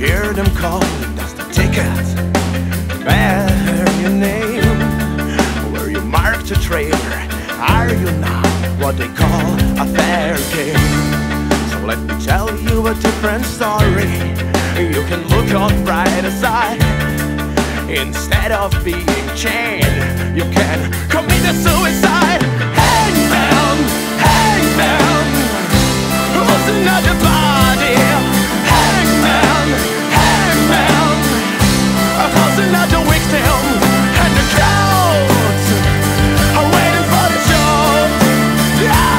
hear them calling, that's the ticket. Bear your name. Were you marked a traitor? Are you not what they call a fair game? So let me tell you a different story. You can look on brighter side. Instead of being chained, you can commit a suicide. Hangman, hangman, who's another body? Hangman, hangman, who's another victim? And the crowds are waiting for the show. Yeah!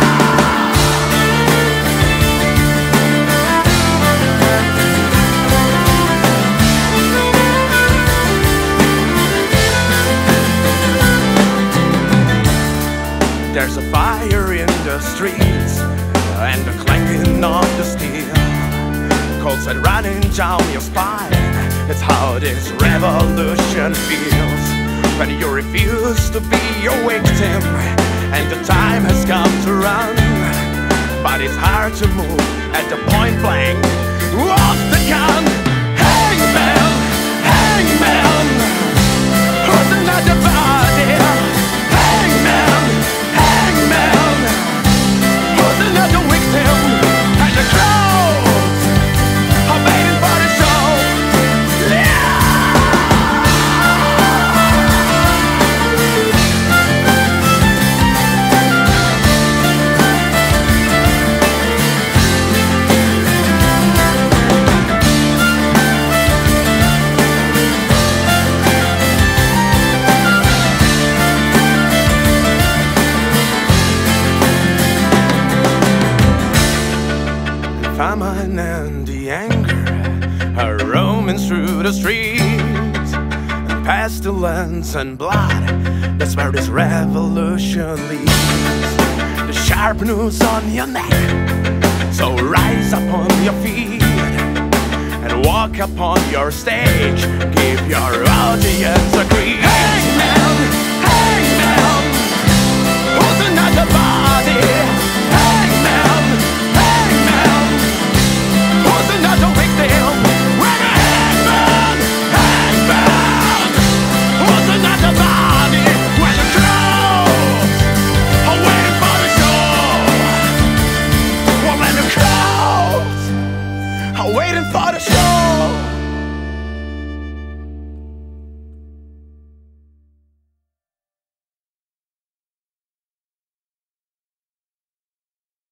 There's a fire in the streets and the clanking of the steel. Cold sweat running down your spine. It's how this revolution feels. When you refuse to be a victim and the time has come to run. But it's hard to move at the point blank of the gun. Hangman, hangman, who's another body? Hangman, hangman, who's another victim? And the crowds are waiting for the show. Famine and the anger are roaming through the streets. And pestilence and blood, that's where this revolution leads. The sharp noose on your neck, so rise up on your feet and walk upon your stage. Give your audience a greet. Hangman, hangman, who's another body? Hangman, hangman, who's another victim? When a hangman, hangman, who's another body? When the crowds are waiting for the show. Well, when the crowds are waiting for the show.